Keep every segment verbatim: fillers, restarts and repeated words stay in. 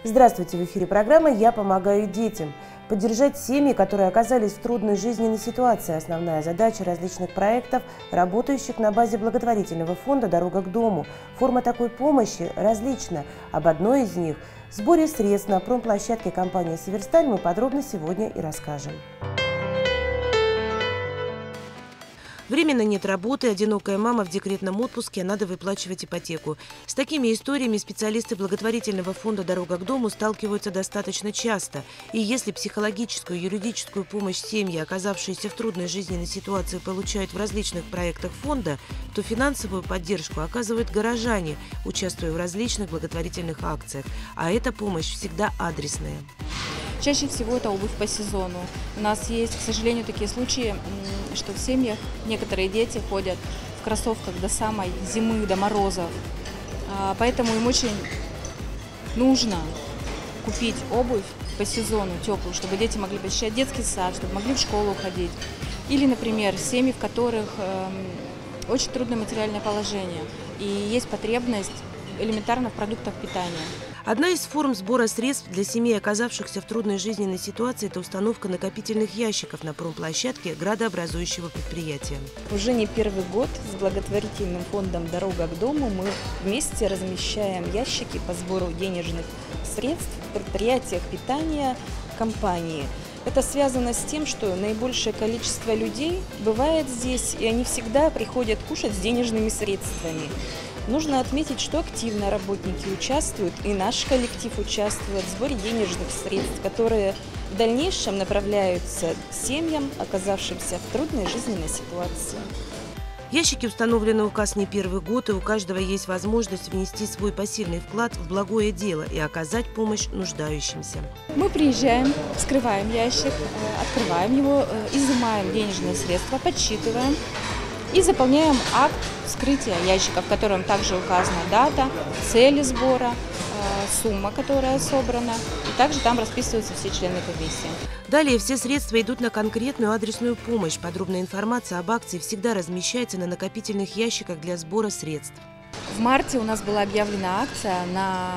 Здравствуйте, в эфире программы «Я помогаю детям». Поддержать семьи, которые оказались в трудной жизненной ситуации – основная задача различных проектов, работающих на базе благотворительного фонда «Дорога к дому». Форма такой помощи различна. Об одной из них – сборе средств на промплощадке компании «Северсталь» мы подробно сегодня и расскажем. Временно нет работы, одинокая мама в декретном отпуске, надо выплачивать ипотеку. С такими историями специалисты благотворительного фонда «Дорога к дому» сталкиваются достаточно часто. И если психологическую и юридическую помощь семьи, оказавшиеся в трудной жизненной ситуации, получают в различных проектах фонда, то финансовую поддержку оказывают горожане, участвуя в различных благотворительных акциях. А эта помощь всегда адресная. Чаще всего это обувь по сезону. У нас есть, к сожалению, такие случаи, что в семьях некоторые дети ходят в кроссовках до самой зимы, до морозов. Поэтому им очень нужно купить обувь по сезону теплую, чтобы дети могли посещать детский сад, чтобы могли в школу ходить. Или, например, семьи, в которых очень трудное материальное положение и есть потребность элементарно в продуктах питания. Одна из форм сбора средств для семей, оказавшихся в трудной жизненной ситуации, это установка накопительных ящиков на промплощадке градообразующего предприятия. Уже не первый год с благотворительным фондом «Дорога к дому» мы вместе размещаем ящики по сбору денежных средств в предприятиях питания компании. Это связано с тем, что наибольшее количество людей бывает здесь, и они всегда приходят кушать с денежными средствами. Нужно отметить, что активно работники участвуют, и наш коллектив участвует в сборе денежных средств, которые в дальнейшем направляются к семьям, оказавшимся в трудной жизненной ситуации. Ящики установлены указ не первый год, и у каждого есть возможность внести свой посильный вклад в благое дело и оказать помощь нуждающимся. Мы приезжаем, вскрываем ящик, открываем его, изымаем денежные средства, подсчитываем и заполняем акт вскрытия ящика, в котором также указана дата, цели сбора, сумма, которая собрана, и также там расписываются все члены комиссии. Далее все средства идут на конкретную адресную помощь. Подробная информация об акции всегда размещается на накопительных ящиках для сбора средств. В марте у нас была объявлена акция на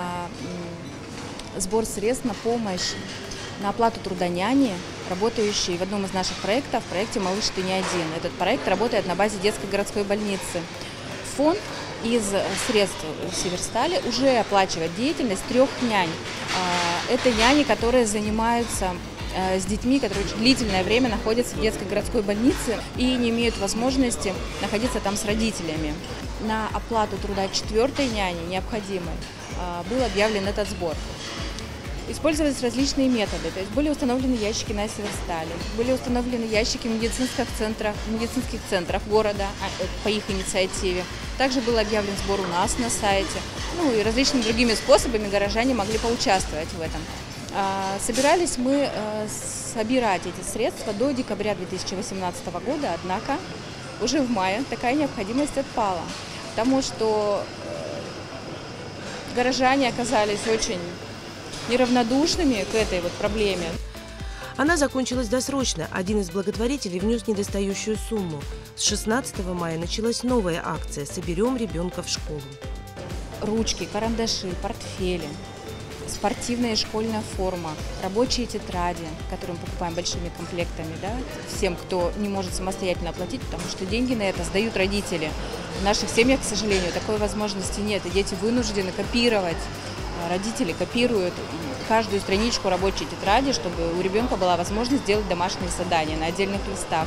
сбор средств на помощь, на оплату труда няни, работающей в одном из наших проектов, в проекте «Малыш, ты не один». Этот проект работает на базе детской городской больницы. Фонд из средств Северстали уже оплачивает деятельность трех нянь. Это няни, которые занимаются с детьми, которые очень длительное время находятся в детской городской больнице и не имеют возможности находиться там с родителями. На оплату труда четвертой няни, необходимой, был объявлен этот сбор. Использовались различные методы, то есть были установлены ящики на Северстале, были установлены ящики в медицинских центрах, в медицинских центрах города по их инициативе. Также был объявлен сбор у нас на сайте, ну и различными другими способами горожане могли поучаствовать в этом. Собирались мы собирать эти средства до декабря две тысячи восемнадцатого года, однако уже в мае такая необходимость отпала, потому что горожане оказались очень неравнодушными к этой вот проблеме. Она закончилась досрочно. Один из благотворителей внес недостающую сумму. С шестнадцатого мая началась новая акция «Соберем ребенка в школу». Ручки, карандаши, портфели, спортивная и школьная форма, рабочие тетради, которые мы покупаем большими комплектами, да, всем, кто не может самостоятельно оплатить, потому что деньги на это сдают родители. В наших семьях, к сожалению, такой возможности нет, и дети вынуждены копировать. Родители копируют каждую страничку рабочей тетради, чтобы у ребенка была возможность сделать домашние задания на отдельных листах.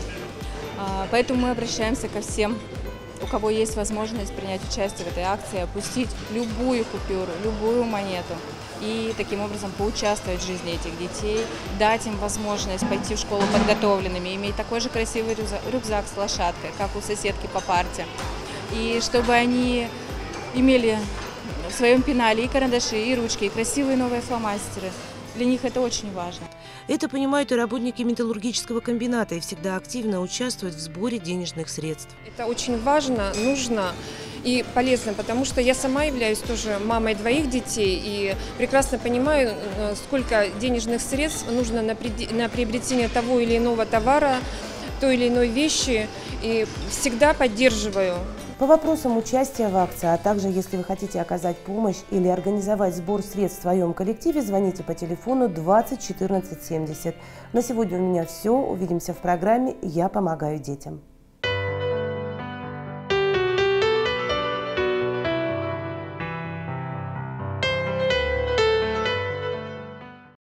Поэтому мы обращаемся ко всем, у кого есть возможность принять участие в этой акции, опустить любую купюру, любую монету и таким образом поучаствовать в жизни этих детей, дать им возможность пойти в школу подготовленными, иметь такой же красивый рюкзак с лошадкой, как у соседки по парте, и чтобы они имели в своем пенале и карандаши, и ручки, и красивые новые фломастеры. Для них это очень важно. Это понимают и работники металлургического комбината и всегда активно участвуют в сборе денежных средств. Это очень важно, нужно и полезно, потому что я сама являюсь тоже мамой двоих детей и прекрасно понимаю, сколько денежных средств нужно на приобретение того или иного товара, той или иной вещи. И всегда поддерживаю По вопросам участия в акции, а также если вы хотите оказать помощь или организовать сбор средств в своем коллективе, звоните по телефону двадцать четырнадцать семьдесят. На сегодня у меня все. Увидимся в программе «Я помогаю детям».